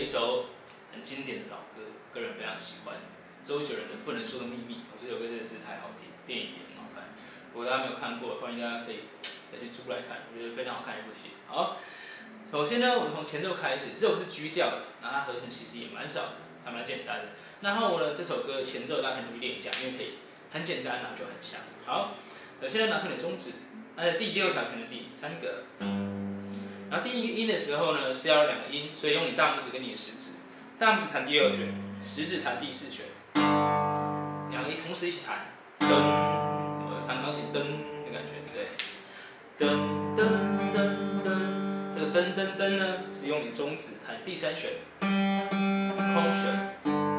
首很经典的老歌，个人非常喜欢。周杰伦的《不能说的秘密》，我这首歌真的是太好听，电影也很好看。如果大家没有看过，欢迎大家可以再去租来看，我觉得非常好看的一部戏。好，首先呢，我们从前奏开始，这首是 G 调的，那它和弦其实也蛮少的，还蛮简单的。然后呢，这首歌的前奏大家可以努力练一下，因为可以很简单，然后就很强。好，首先呢，拿出你的中指，按在第6条弦的第3个。然后第一个音的时候呢，是要有2个音，所以用你大拇指跟你的食指，大拇指弹第2弦，食指弹第4弦，2个音同时一起弹，噔，我弹钢琴噔的感觉，对，噔噔噔噔，这个噔噔噔呢，是用你中指弹第3弦，空弦，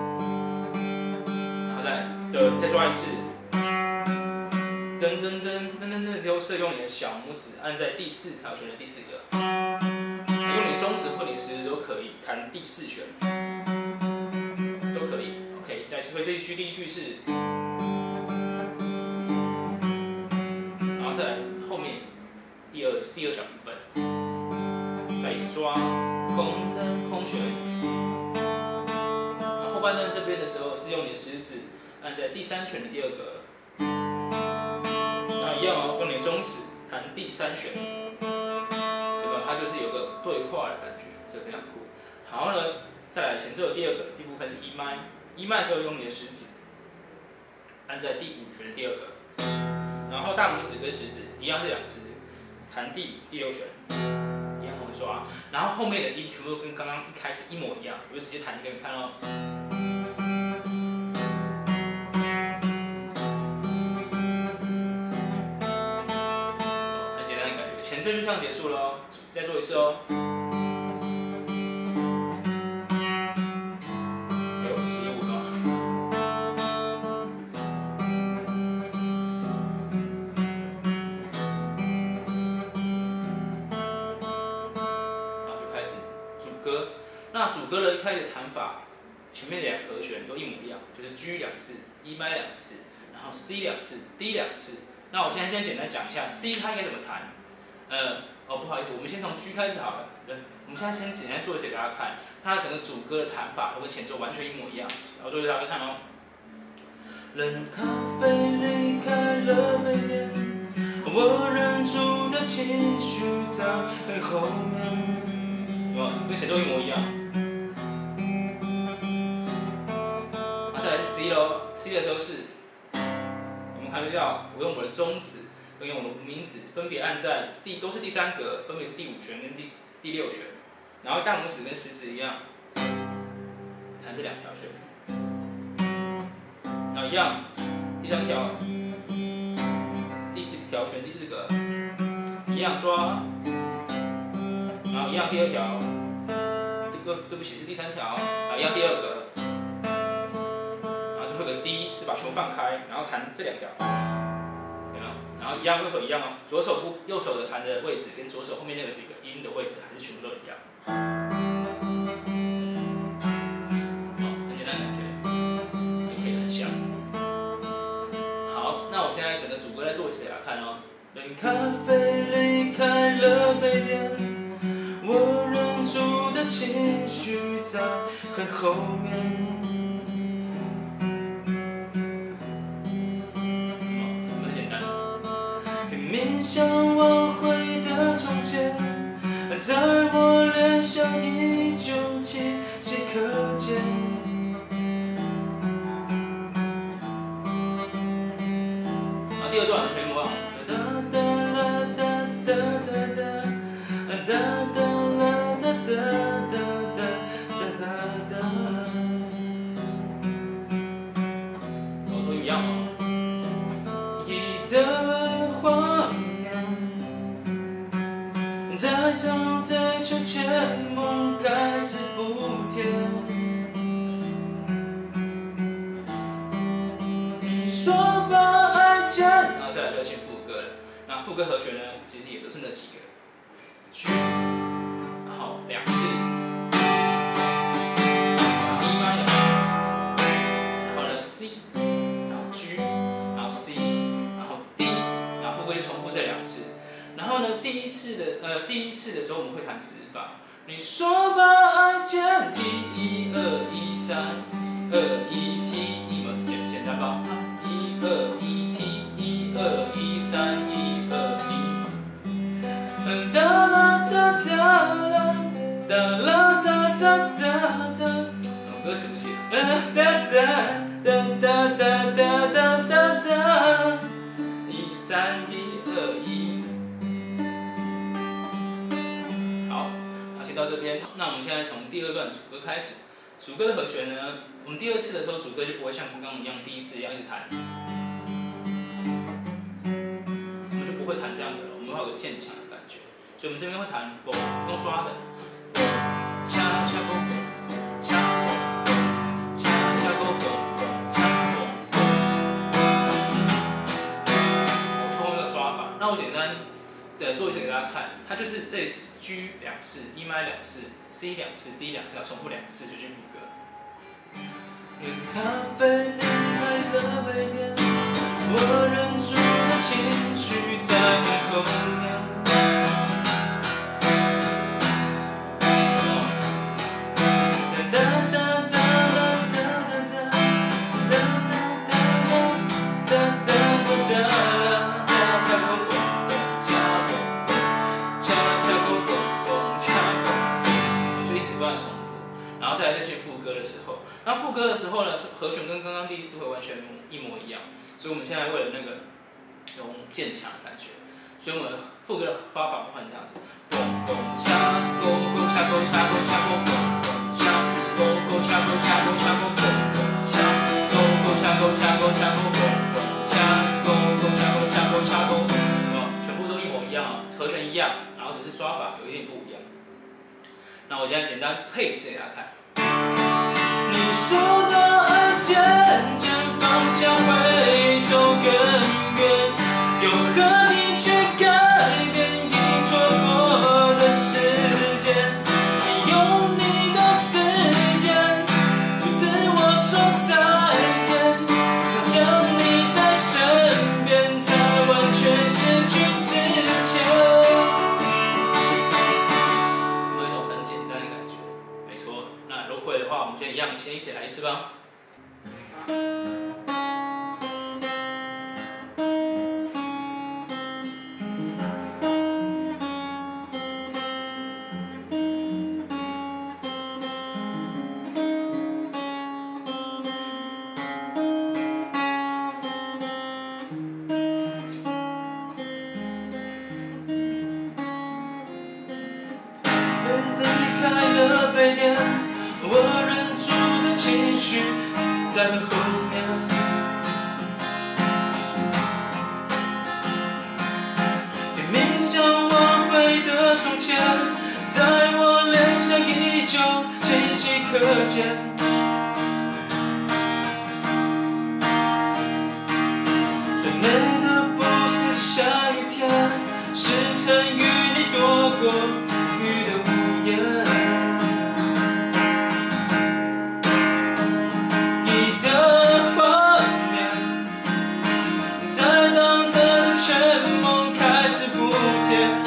然后再抓一次。噔噔噔噔噔噔，都是用你的小拇指按在第4条弦的第4个，用你中指或你食指都可以弹第4弦，都可以。OK， 再所以这一句第一句是，然后再来后面第二小部分，再一直抓空弦，然后后半段这边的时候是用你的食指按在第3弦的第2个。一样哦，用你的中指弹第3弦，对吧？它就是有个对话的感觉，这个非常酷。然后呢，再来前奏的第2个第部分是 E 麦，E 麦的时候用你的食指按在第5弦的第2个，然后大拇指跟食指一样这2只弹第6弦，一样同时抓。然后后面的音全部都跟刚刚一开始一模一样，我就直接弹给你看哦。前奏就这样结束了哦，再做一次哦。有失误了。然后就开始主歌。那主歌的一开始弹法，前面2个和弦都一模一样，就是 G 2次 ，E 麦2次，然后 C 2次 ，D 2次。那我现在先简单讲一下 C 它应该怎么弹。不好意思，我们先从 G 开始好了。我们现在先简单做一些给大家看，它整个主歌的弹法和前奏完全一模一样。然后做给大家看哦。冷咖啡离开了杯垫，我忍住的情绪在很后面，有吗？跟前奏一模一样。再来是 C 咯 ，C 的时候是，我们看到我用我的中指。用我的无名指分别按在都是第3格，分别是第5弦跟第6弦，然后大拇指跟食指一样弹这2条弦，然后一样第3条、第10条弦第4格一样抓，然后一样第2条，对不起是第3条，然后一样第2格，然后最后一个 D 是把球放开，然后弹这2条。然后一样，右手一样哦，右手的弹的位置跟左手后面那个几个音的位置还是全部都一样。很简单的感觉，也可以很像。好，那我现在整个主歌再做一次给大家看哦。冷咖啡离开了杯垫，我忍住的情绪在很后面。想挽回的从前，在我脸上依旧清晰可见。第2段全部忘了。都一样哦。再躺在秋千，梦开始不甜。你说把爱剪，然后再来就进副歌了。那副歌和弦呢，其实也都是那几个 G， 然后2次 E 麦，然后呢 C， 然后 G， 然后 C， 然后 D， 然后副歌就重复这2次。然后呢，第一次的时候我们会弹指法， 你说把爱减低，1、2、1、3、2、1、T、1嘛，简单吧？1、2、1、T、1、2、1、3、1、2、T。哒啦哒哒啦，哒啦哒哒哒哒。歌词不记了。哒哒哒哒哒哒哒哒哒。1、3、1、2、1。好，写到这边，那我们现在从第2段主歌开始。主歌的和弦呢，我们第2次的时候，主歌就不会像刚刚一样，第1次一样一直弹，我们就不会弹这样的了，我们会有个渐强的感觉。所以我们这边会弹嘣，用刷的，恰恰嘣嘣，恰嘣，恰恰嘣嘣嘣，恰嘣。我从后面的刷法，那我简单的做一次给大家看，它就是这里 G 2次 ，E 麦2次 ，C 2次 ，D 2次，要重复2次就进副歌。咖啡离开了杯垫，我忍住了情绪在门后面。那副歌的时候呢，和弦跟刚刚第1次会完全一模一样，所以我们现在为了那个用渐强的感觉，所以我们副歌的发法换这样子，嘣嘣恰，嘣嘣恰嘣恰嘣恰嘣嘣嘣恰，嘣嘣恰嘣恰嘣恰嘣嘣嘣恰，嘣嘣恰嘣恰嘣恰嘣嘣嘣恰，嘣嘣恰嘣恰嘣恰嘣，全部都一模一样，和弦一样，然后只是刷法有一点不一样。那我现在简单配一次给大家看。你说把爱渐渐方向会走更远，又何必去改变已错过的时间？你用你的指尖阻止我说再见，将你在身边，在完全失去之前。有一种很简单的感觉，没错。那如果会的话，我们就一样先一起来一次吧。离开了杯垫，我忍住的情绪在门后面。别勉强挽回的从前，在我脸上依旧清晰可见。最美的不是下雨天，是曾与你躲过雨的屋檐。你的画面在当着这全梦开始不甜。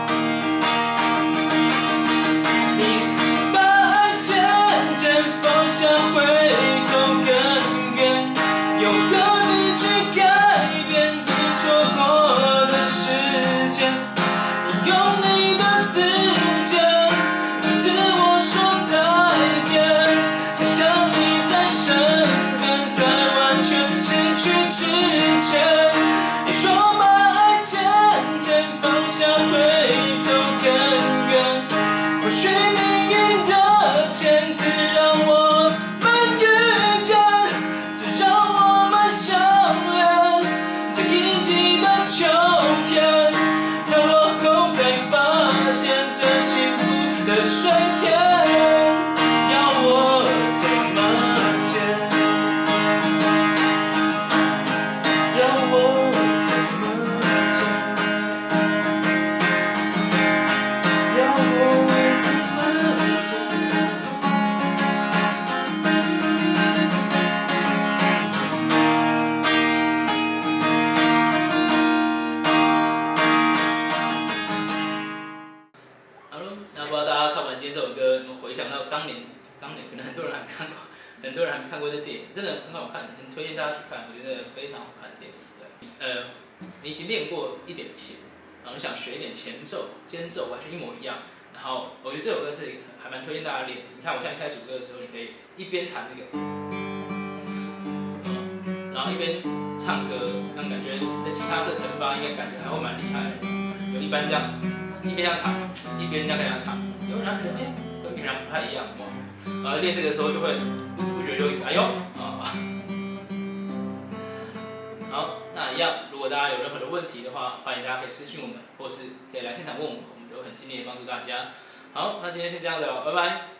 你把爱渐渐方向会走更远，又何必去改变已错过的时间？你用你的指尖阻止我说再见，想象你在身边，在完全失去之前。你说把爱渐渐方向会走更远，或许命运的牵制让我们遇见，只让我们很多人还没看过这电影，真的很好看，很推荐大家去看，我觉得非常好看的电影。对，你已经练过一点琴，然后你想学一点前奏、间奏，完全一模一样。然后我觉得这首歌是还蛮推荐大家练。你看我现在开主歌的时候，你可以一边弹这个，然后一边唱歌，让感觉在其他色乘法应该感觉还会蛮厉害的。有一般这样，一边这样弹，一边这样跟他唱，有人觉得跟平常不太一样哇。然后练这个时候就会不知不觉就一直哎呦啊。好，那一样，如果大家有任何的问题的话，欢迎大家可以私信我们，或是可以来现场问我们，我们都很尽力的帮助大家。好，那今天先这样子了，拜拜。